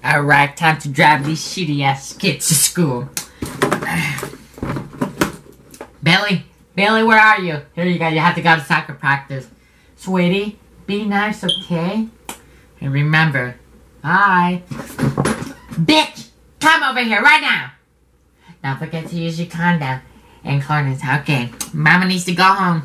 Alright, time to drive these shitty ass kids to school. Bailey, where are you? Here you go, you have to go to soccer practice. Sweetie, be nice, okay? And remember, bye. Bitch, come over here right now. Don't forget to use your condom and corners. Okay, Mama needs to go home.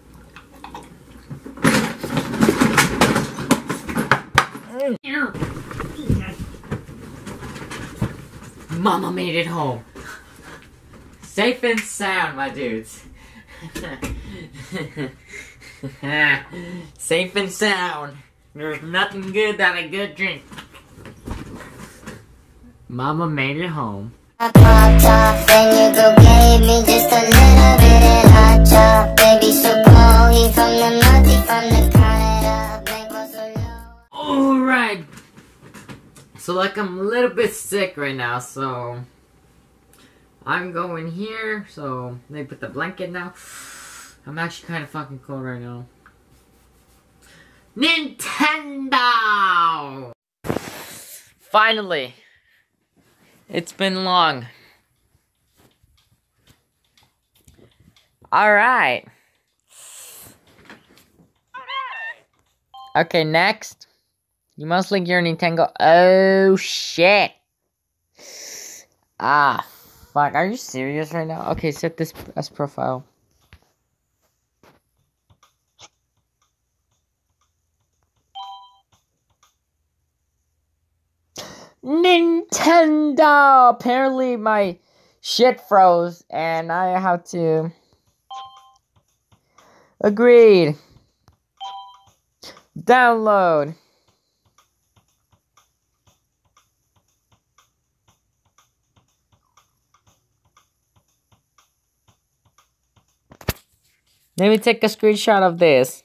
Mama made it home. Safe and sound, my dudes. Safe and sound. There's nothing good than a good drink. Mama made it home. I popped off and you go gave me just a little bit of hot chop. Baby so cold, he from the north, he from the Canada. Bank so low. Alright. So like I'm a little bit sick right now, so I'm going here, so let me put the blanket now. I'm actually kind of fucking cold right now. Nintendo! Finally! It's been long. Alright. Okay, next. You must link your Nintendo. Oh, shit. Ah, fuck. Are you serious right now? Okay, set this as profile. Nintendo! Apparently my shit froze and I have to... Agreed. Download. Let me take a screenshot of this.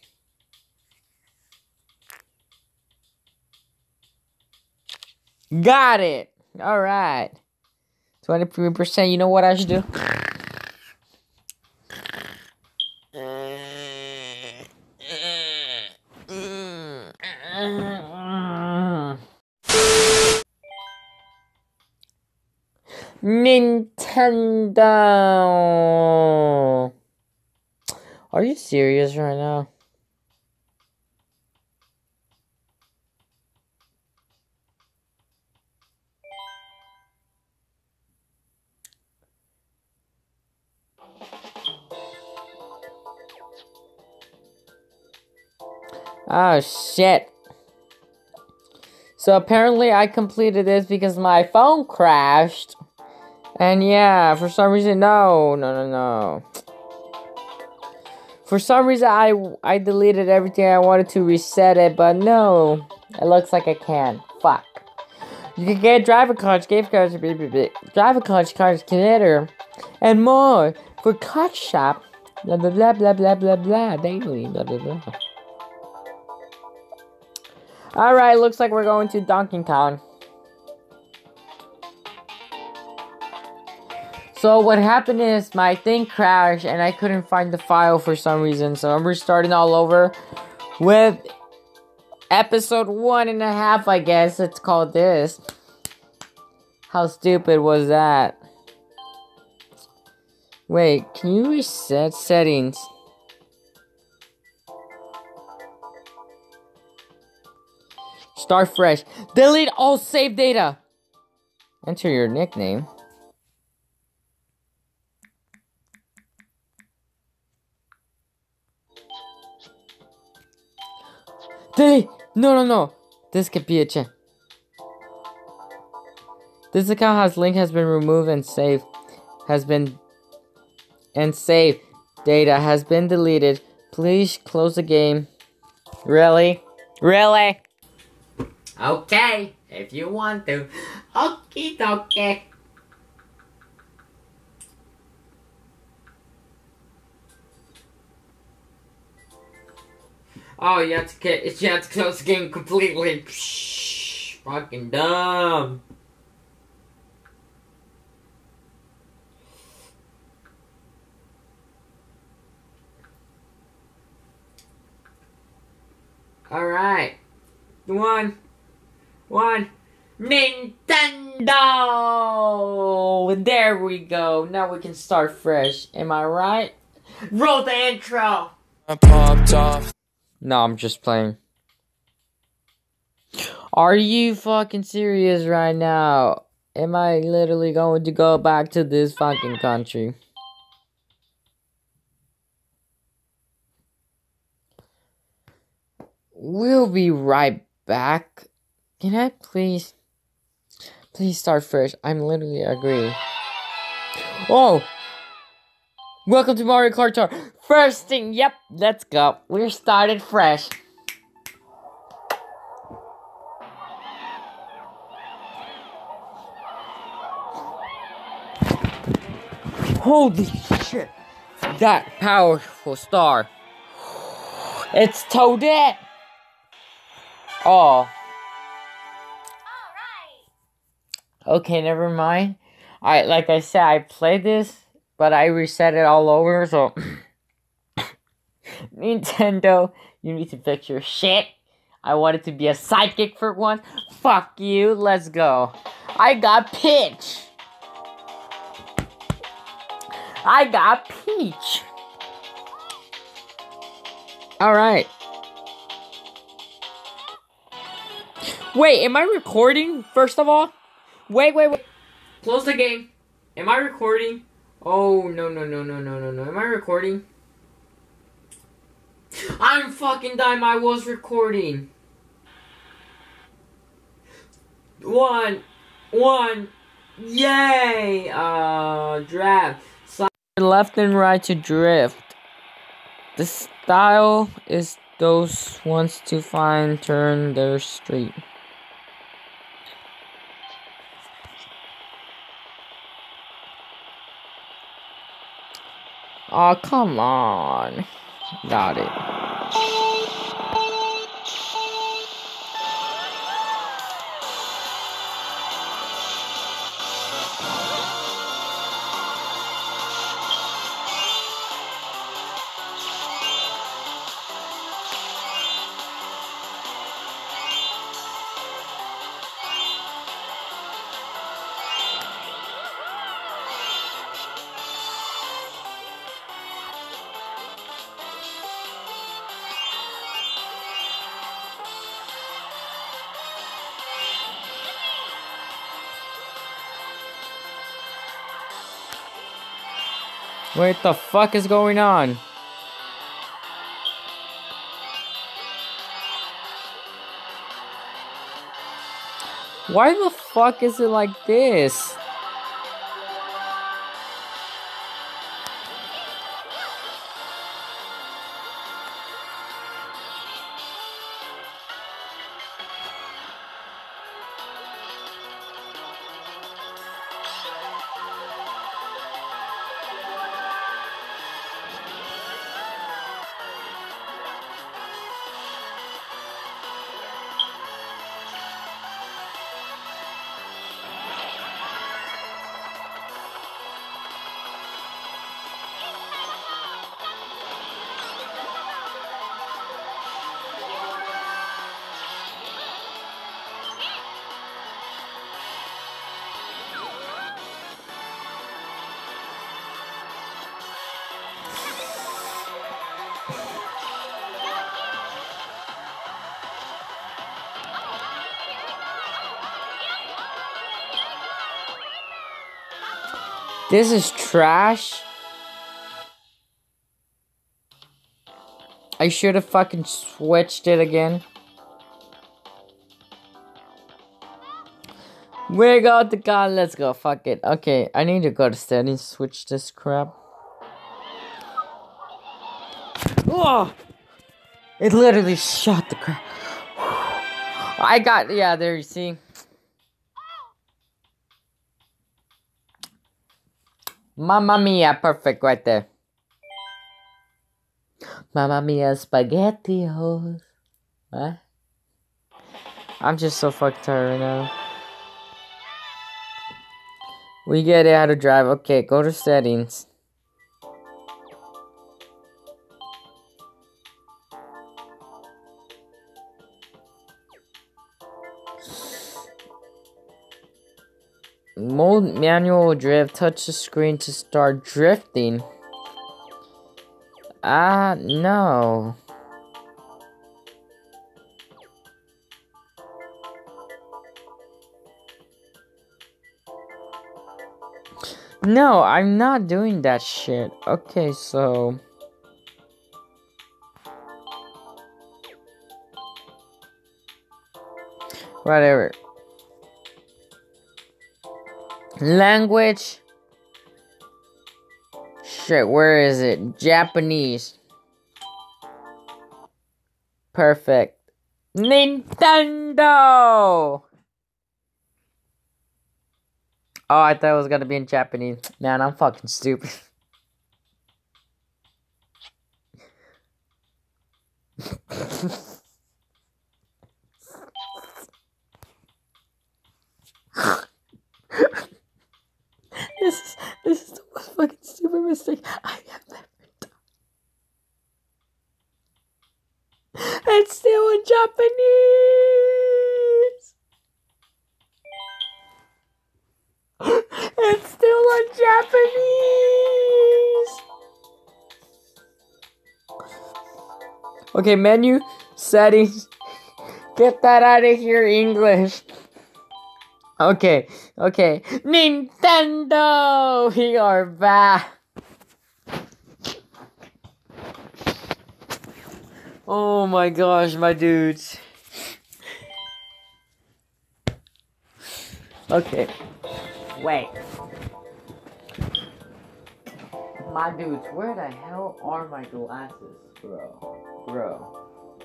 Got it. Alright. 23%. You know what I should do? Nintendo. Are you serious right now? Oh shit. So apparently I completed this because my phone crashed. And yeah, for some reason, no. For some reason, I deleted everything. I wanted to reset it, but no. It looks like I can. Fuck. You can get driver cards, gift cards, driver cards, calculator, and more for card shop. Blah blah blah blah blah blah blah. Daily. Blah blah blah. Alright, looks like we're going to Donkey Kong. So what happened is my thing crashed and I couldn't find the file for some reason. So I'm restarting all over with episode 1.5, I guess it's called this. How stupid was that? Wait, can you reset settings? Start fresh. Delete all save data. Enter your nickname. Delete! No. This could be a check. This account has been removed and saved. Save data has been deleted. Please close the game. Really? Okay, if you want to. Okie dokie. Oh, you have to close the game completely. Psh, fucking dumb. Alright. One. Nintendo! There we go. Now we can start fresh. Am I right? Roll the intro! I popped off. No, I'm just playing. Are you fucking serious right now? Am I literally going to go back to this fucking country? We'll be right back. Can I please start fresh? I'm literally agree. Oh! Welcome to Mario Kart Tour. First thing, yep, let's go. We're started fresh. Holy shit! That powerful star. It's Toadette! Oh. Okay, never mind. Like I said, I played this, but I reset it all over, so... Nintendo, you need to fix your shit. I wanted to be a sidekick for once. Fuck you, let's go. I got Peach. I got Peach. Alright. Wait, am I recording, first of all? Wait. Close the game. Am I recording? Oh, no. Am I recording? I'm fucking dying, I was recording. One. Yay! Draft. Left and right to drift. The style is those ones to find turn their street. Oh, come on. Got it. What the fuck is going on? Why the fuck is it like this? This is trash. I should have fucking switched it again. We got the car, let's go, fuck it. Okay, I need to go to settings, switch this crap. Oh! It literally shot the crap. I got, yeah, there you see. Mamma mia, perfect right there. Mamma mia, spaghettios. What? I'm just so fucked tired right now. We get it how to drive. Okay, go to settings. Mode manual drift. Touch the screen to start drifting. No. No, I'm not doing that shit. Okay, so... whatever. Language. Shit, where is it? Japanese. Perfect. Nintendo! Oh, I thought it was gonna be in Japanese. Man, I'm fucking stupid. This is the most fucking stupid mistake I have ever done. It's still in Japanese. It's still in Japanese. Okay, menu settings. Get that out of here, English. Okay. Nintendo! We are back. Oh my gosh, my dudes. Okay. Wait. My dudes, where the hell are my glasses, bro?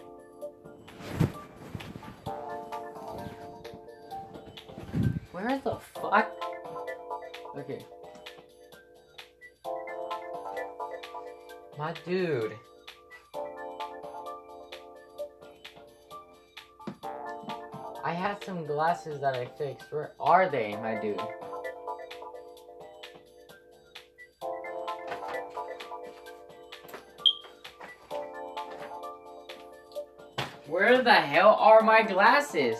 Where the fuck? Okay. My dude. I had some glasses that I fixed. Where are they, my dude? Where the hell are my glasses?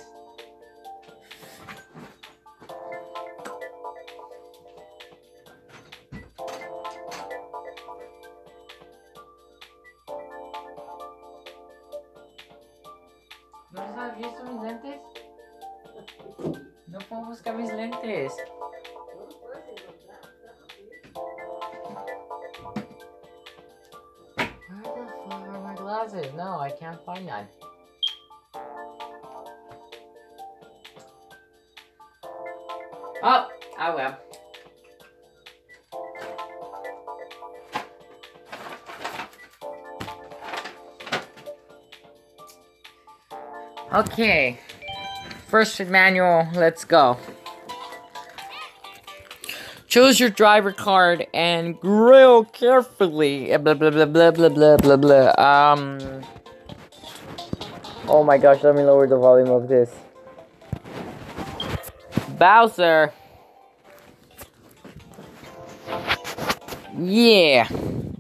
¿No has visto mis lentes? No puedo buscar mis lentes. Where the fuck are my glasses? No, I can't find none. Oh, I will. Okay. First manual, let's go. Choose your driver card and grill carefully. Blah blah blah blah blah blah blah blah. Oh my gosh, let me lower the volume of this. Bowser. Yeah.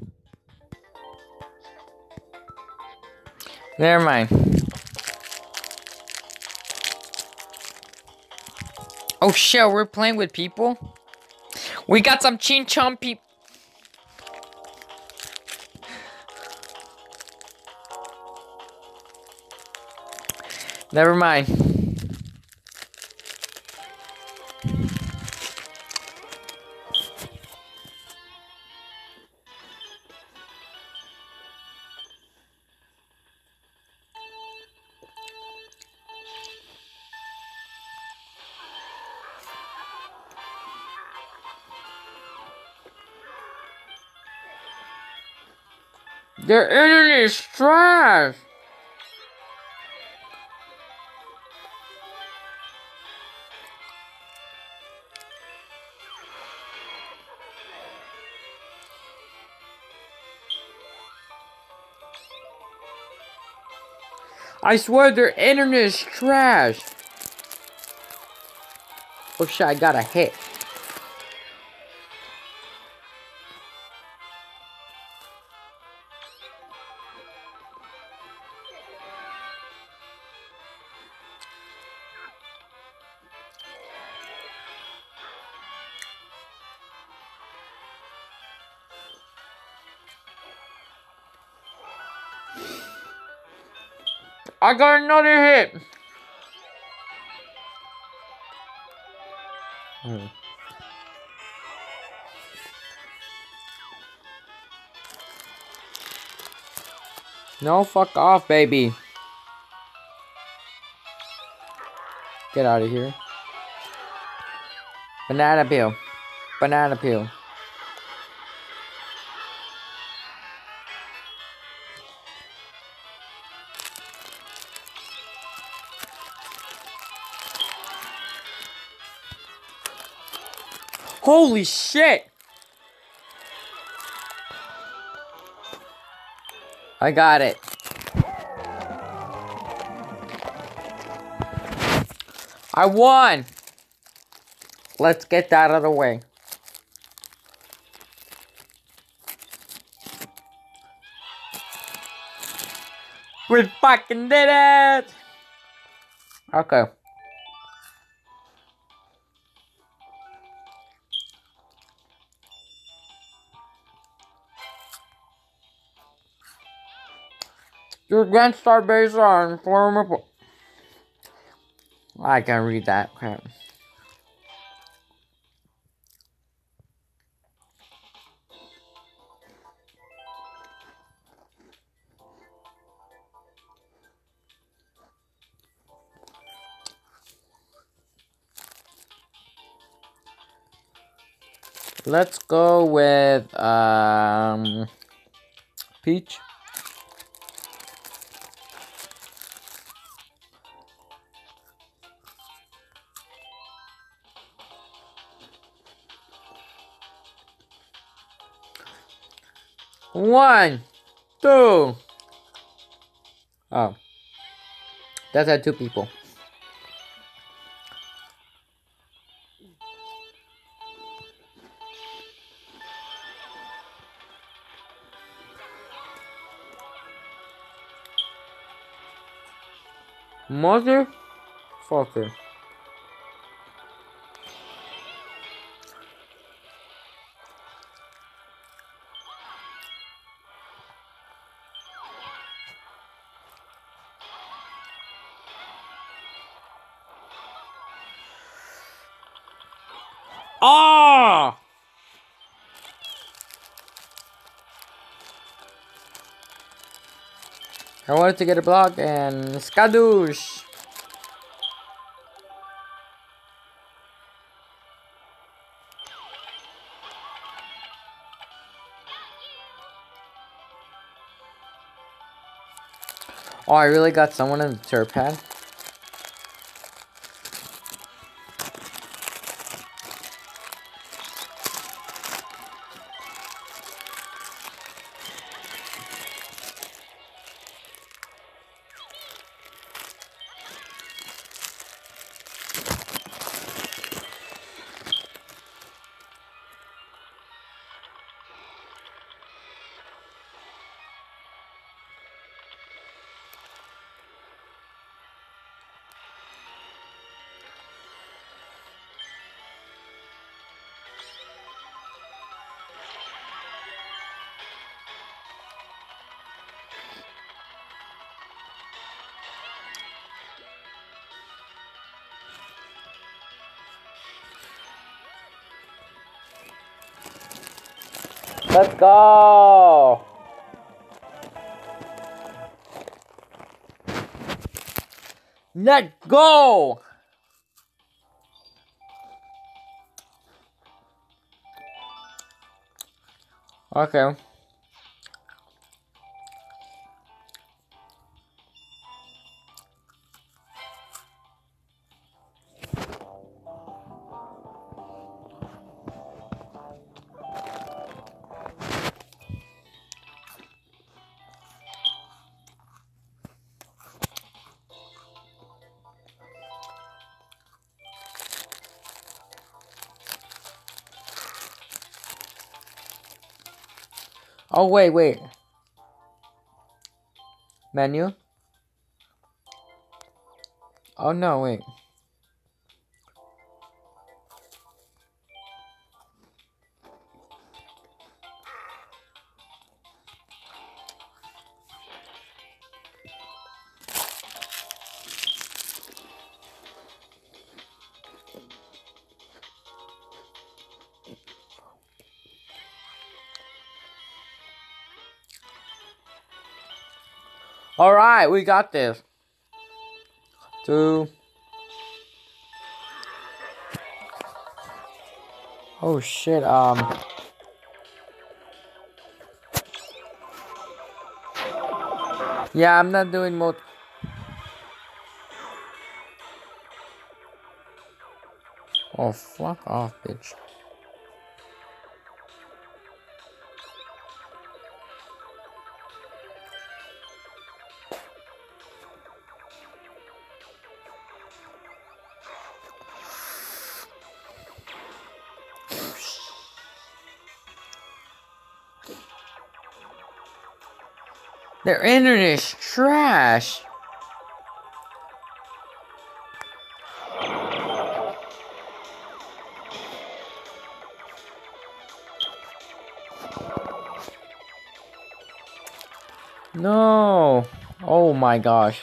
Never mind. Oh shit, we're playing with people? We got some Chin Chon people. Never mind. Their internet is trash. I swear their internet is trash. Oh shit, I got a hit. I got another hit. No, fuck off, baby. Get out of here. Banana peel. Banana peel. Holy shit! I got it. I won! Let's get that out of the way. We fucking did it! Okay. Your Grand Star base on former. I can't read that crap. Let's go with Peach. One, two. Oh, that's had two people. Motherfucker. Ah! I wanted to get a block and skadoosh. Oh, I really got someone in the turret pad. Let's go! Let's go! Okay. Oh, wait. Menu? Oh, no, wait. Alright, we got this. 2. Oh shit, yeah, I'm not doing mode. Oh, fuck off, bitch. Their internet is trash. No. Oh my gosh.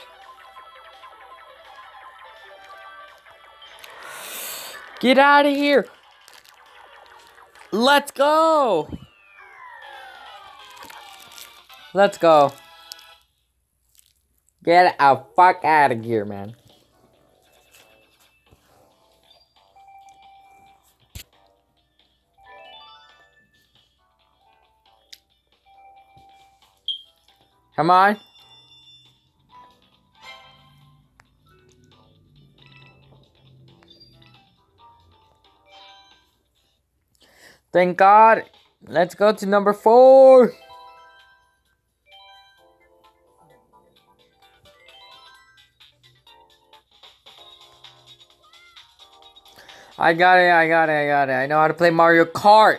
Get out of here. Let's go. Let's go. Get the fuck out of here, man. Come on. Thank God. Let's go to number 4. I got it. I know how to play Mario Kart.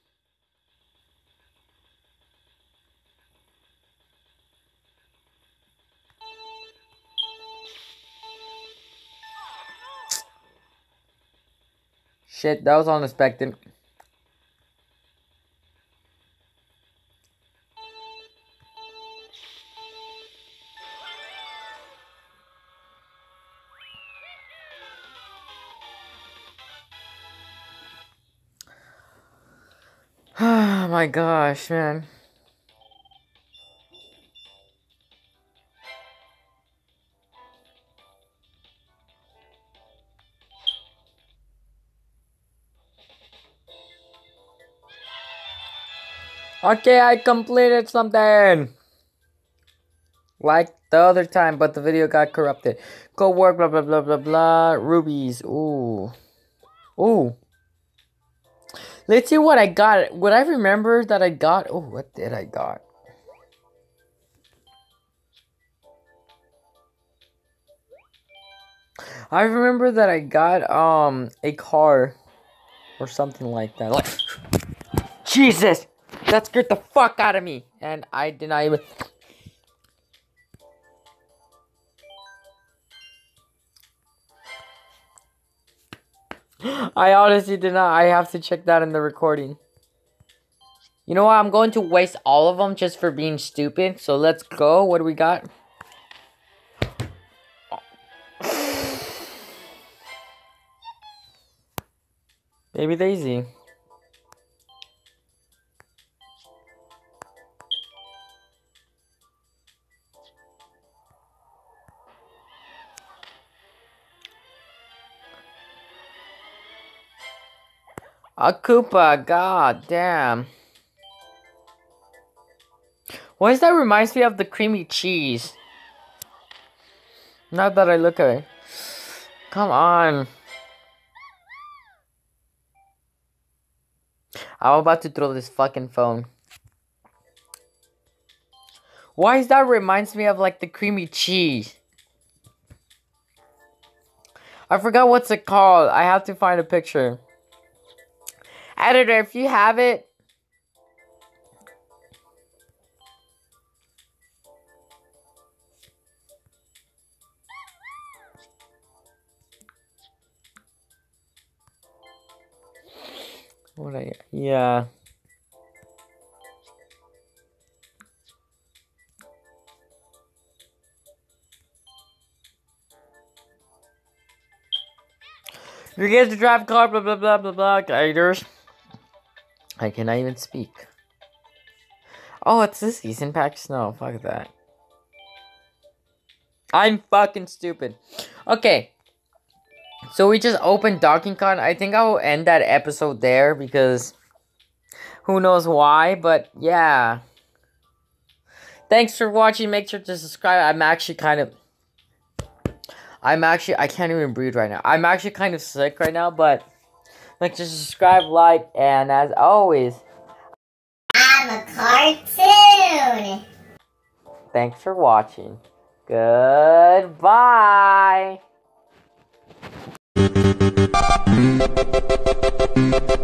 Shit, that was unexpected. Oh my gosh, man. Okay, I completed something. Like the other time, but the video got corrupted. Go work, blah, blah, blah, blah, blah. Rubies. Ooh. Ooh. Let's see what I got. Would I remember that I got? Oh, what did I got? I remember that I got a car or something like that. Like, Jesus, that scared the fuck out of me, and I did not even. I honestly did not. I have to check that in the recording. You know what? I'm going to waste all of them just for being stupid. So let's go. What do we got? Baby Daisy. A Koopa, god damn. Why does that reminds me of the creamy cheese? Now that I look at it. Come on. I'm about to throw this fucking phone. Why is that reminds me of like the creamy cheese? I forgot what's it called. I have to find a picture. Editor, if you have it. Yeah. You get to drive car, blah blah blah blah blah. Guiders. I cannot even speak. Oh, it's this season pack snow. Fuck that. I'm fucking stupid. Okay. So we just opened Donkey Kong. I think I will end that episode there because who knows why, but yeah. Thanks for watching. Make sure to subscribe. I can't even breathe right now. I'm actually kind of sick right now, but make sure to subscribe, like, and as always, I'm a cartoon. thanks for watching. Goodbye.